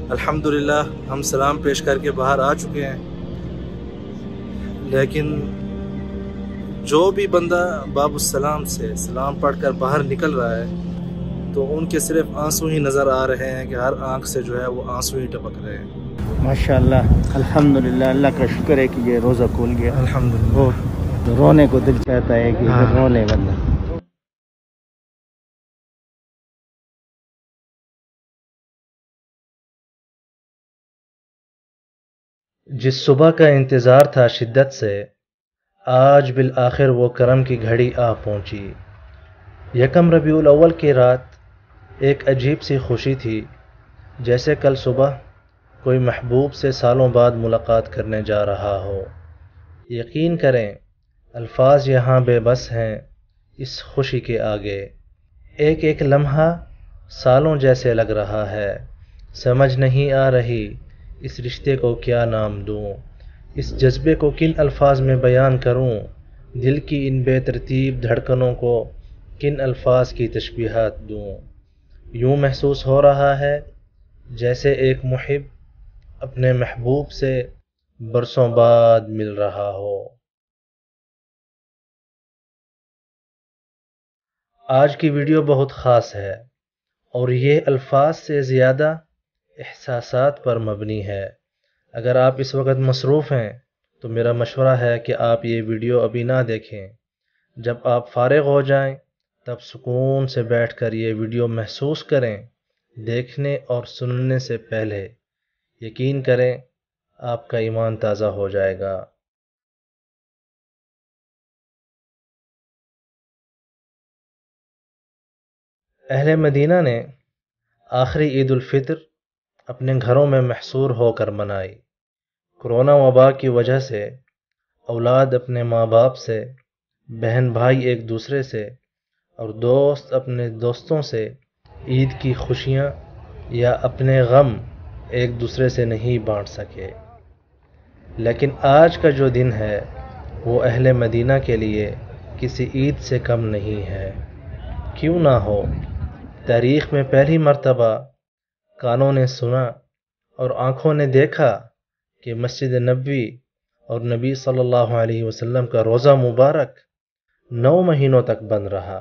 الحمدللہ ہم سلام پیش کر کے باہر آ چکے ہیں، لیکن جو بھی بندہ باب السلام سے سلام پڑھ کر باہر نکل رہا ہے تو ان کے صرف آنسو ہی نظر آ رہے ہیں کہ ہر آنکھ سے جو ہے وہ آنسو ہی ٹپک رہے ہیں۔ ماشاءاللہ، الحمدللہ، اللہ کا شکر ہے کہ یہ روزہ کھول گیا۔ الحمدللہ، رونے کو دل چاہتا ہے کہ رو لے بندہ۔ جس صبح کا انتظار تھا شدت سے، آج بالآخر وہ کرم کی گھڑی آ پہنچی۔ یکم ربیع الاول کی رات ایک عجیب سی خوشی تھی، جیسے کل صبح کوئی محبوب سے سالوں بعد ملاقات کرنے جا رہا ہو۔ یقین کریں الفاظ یہاں بے بس ہیں اس خوشی کے آگے۔ ایک ایک لمحہ سالوں جیسے لگ رہا ہے، سمجھ نہیں آ رہی اس رشتے کو کیا نام دوں، اس جذبے کو کن الفاظ میں بیان کروں، دل کی ان بے ترتیب دھڑکنوں کو کن الفاظ کی تشبیہات دوں۔ یوں محسوس ہو رہا ہے جیسے ایک محب اپنے محبوب سے برسوں بعد مل رہا ہو۔ آج کی ویڈیو بہت خاص ہے اور یہ الفاظ سے زیادہ احساسات پر مبنی ہے۔ اگر آپ اس وقت مصروف ہیں تو میرا مشورہ ہے کہ آپ یہ ویڈیو ابھی نہ دیکھیں۔ جب آپ فارغ ہو جائیں تب سکون سے بیٹھ کر یہ ویڈیو محسوس کریں۔ دیکھنے اور سننے سے پہلے یقین کریں آپ کا ایمان تازہ ہو جائے گا۔ اہل مدینہ نے آخری عید الفطر اپنے گھروں میں محصور ہو کر منائی۔ کرونا وبا کی وجہ سے اولاد اپنے ماں باپ سے، بہن بھائی ایک دوسرے سے اور دوست اپنے دوستوں سے عید کی خوشیاں یا اپنے غم ایک دوسرے سے نہیں بانٹ سکے۔ لیکن آج کا جو دن ہے وہ اہل مدینہ کے لیے کسی عید سے کم نہیں ہے۔ کیوں نہ ہو، تاریخ میں پہلی مرتبہ کانوں نے سنا اور آنکھوں نے دیکھا کہ مسجد نبوی اور نبی صلی اللہ علیہ وسلم کا روزہ مبارک 9 مہینوں تک بند رہا۔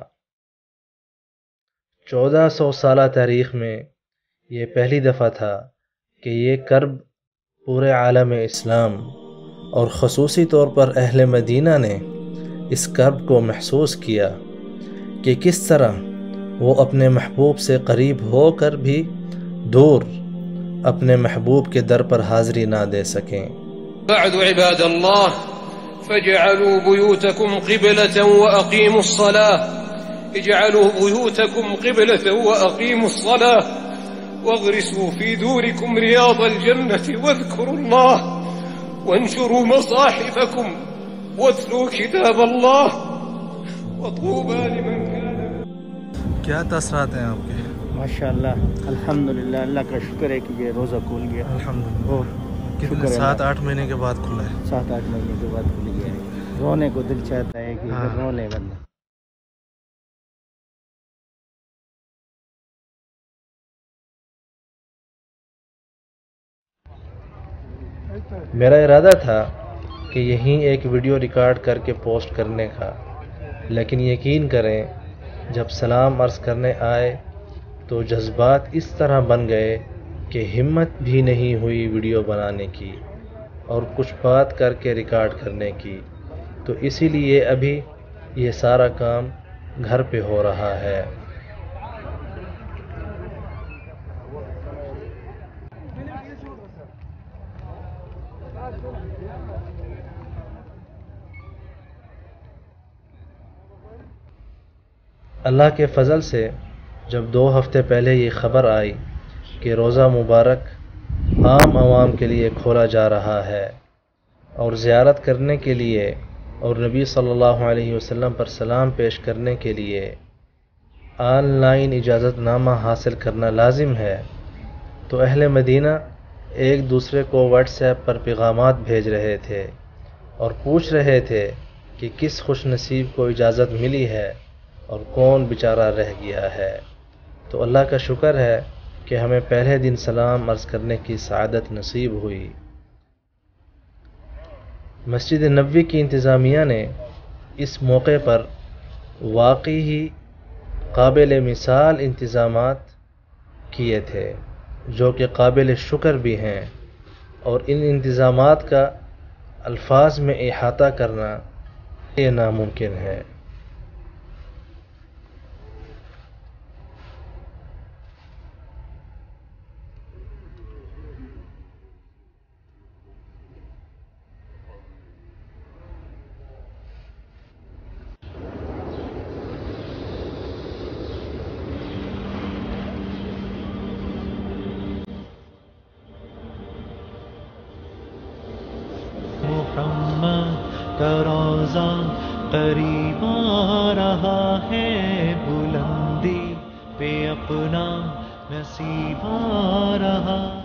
1400 سالہ تاریخ میں یہ پہلی دفعہ تھا کہ یہ کرب پورے عالم اسلام اور خصوصی طور پر اہل مدینہ نے اس کرب کو محسوس کیا کہ کس طرح وہ اپنے محبوب سے قریب ہو کر بھی دور اپنے محبوب کے در پر حاضری نہ دے سکیں۔ بعد عباد الله فاجعلوا بيوتكم قبلة وأقيموا الصلاة اجعلوا بيوتكم قبلة وأقيموا الصلاة واغرسوا في دوركم رياض الجنة واذكروا الله وانشروا مصاحفكم واتلوا كتاب الله وطوبى لمن كان۔ کیا تاثرات ہیں آپ کے؟ ماشاءاللہ، الحمدللہ، اللہ کا شکر ہے کہ یہ روزہ کھول گیا۔ الحمدللہ، کتنے 7-8 مہینے کے بعد کھلا ہے؟ 7-8 مہینے کے بعد کھل گیا ہے۔ رونے کو دل چاہتا ہے کہ رو لے بندہ۔ میرا ارادہ تھا کہ یہیں ایک ویڈیو ریکارڈ کر کے پوسٹ کرنے کا، لیکن یقین کریں جب سلام عرض کرنے آئے تو جذبات اس طرح بن گئے کہ ہمت بھی نہیں ہوئی ویڈیو بنانے کی اور کچھ بات کر کے ریکارڈ کرنے کی، تو اسی لیے ابھی یہ سارا کام گھر پہ ہو رہا ہے۔ اللہ کے فضل سے جب 2 ہفتے پہلے یہ خبر آئی کہ روزہ مبارک عام عوام کے لیے کھولا جا رہا ہے اور زیارت کرنے کے لیے اور نبی صلی اللہ علیہ وسلم پر سلام پیش کرنے کے لیے آن لائن اجازت نامہ حاصل کرنا لازم ہے، تو اہل مدینہ ایک دوسرے کو واٹس ایپ پر پیغامات بھیج رہے تھے اور پوچھ رہے تھے کہ کس خوش نصیب کو اجازت ملی ہے اور کون بیچارہ رہ گیا ہے۔ تو اللہ کا شکر ہے کہ ہمیں پہلے دن سلام عرض کرنے کی سعادت نصیب ہوئی۔ مسجد نبوی کی انتظامیہ نے اس موقع پر واقعی ہی قابل مثال انتظامات کیے تھے جو کہ قابل شکر بھی ہیں، اور ان انتظامات کا الفاظ میں احاطہ کرنا یہ ناممکن ہے۔ محمد کا روزہ قریب آ رہا ہے، بلندی پہ اپنا نصیب آ رہا ہے۔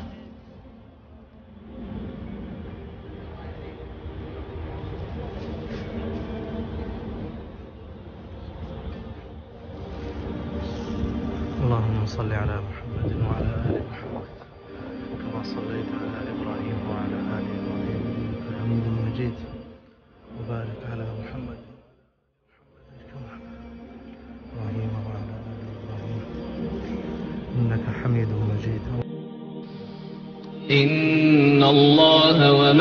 اللهم صل على محمد وعلى آل محمد كما صليت على إبراهيم وعلى آل إبراهيم إنك حميد مجيد، وبارك على محمد كما إبراهيم وعلى آل إبراهيم إنك حميد مجيد۔ إن الله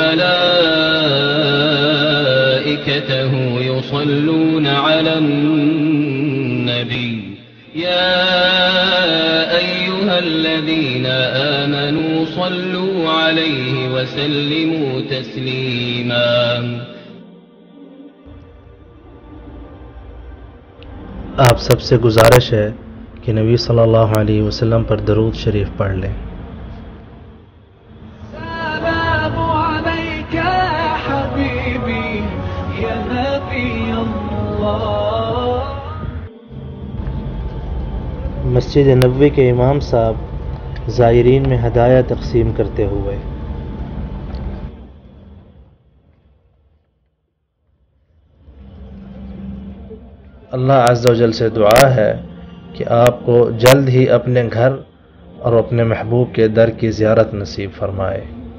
وملائكته يصلون على النبي يا أيها الذين آمنوا صلوا عليه وسلموا تسليما۔ آپ سب سے گزارش ہے کہ نبی صلی اللہ علیہ وسلم پر درود شریف پڑھ لیں۔ سلام عليك يا حبيبي يا نبي الله۔ مسجد نبوی کے امام صاحب زائرین میں ہدایہ تقسیم کرتے ہوئے اللہ عز و جل سے دعا ہے کہ آپ کو جلد ہی اپنے گھر اور اپنے محبوب کے در کی زیارت نصیب فرمائے۔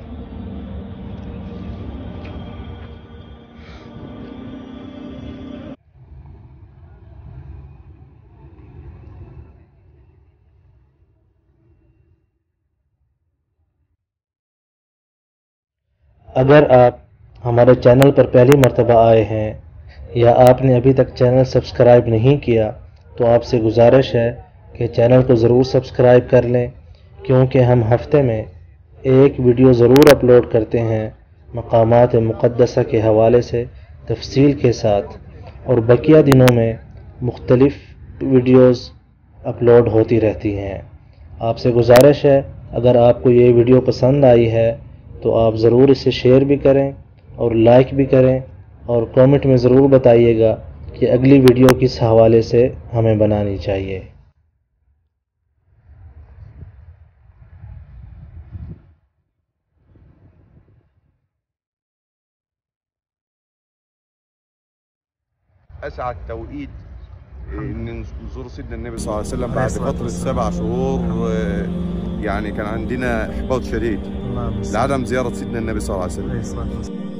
اگر آپ ہمارے چینل پر پہلی مرتبہ آئے ہیں یا آپ نے ابھی تک چینل سبسکرائب نہیں کیا تو آپ سے گزارش ہے کہ چینل کو ضرور سبسکرائب کر لیں، کیونکہ ہم ہفتے میں ایک ویڈیو ضرور اپلوڈ کرتے ہیں مقامات مقدسہ کے حوالے سے تفصیل کے ساتھ، اور بقیہ دنوں میں مختلف ویڈیوز اپلوڈ ہوتی رہتی ہیں۔ آپ سے گزارش ہے اگر آپ کو یہ ویڈیو پسند آئی ہے تو آپ ضرور اسے شیئر بھی کریں اور لائک بھی کریں، اور کامنٹ میں ضرور بتائیے گا کہ اگلی ویڈیو کس حوالے سے ہمیں بنانی چاہیے۔ أسعد توقيت إن نزور سيدنا النبي صلى الله عليه وسلم بعد فترة 7 شهور، يعني كان عندنا إحباط شديد لعدم زيارة سيدنا النبي صلى الله عليه وسلم.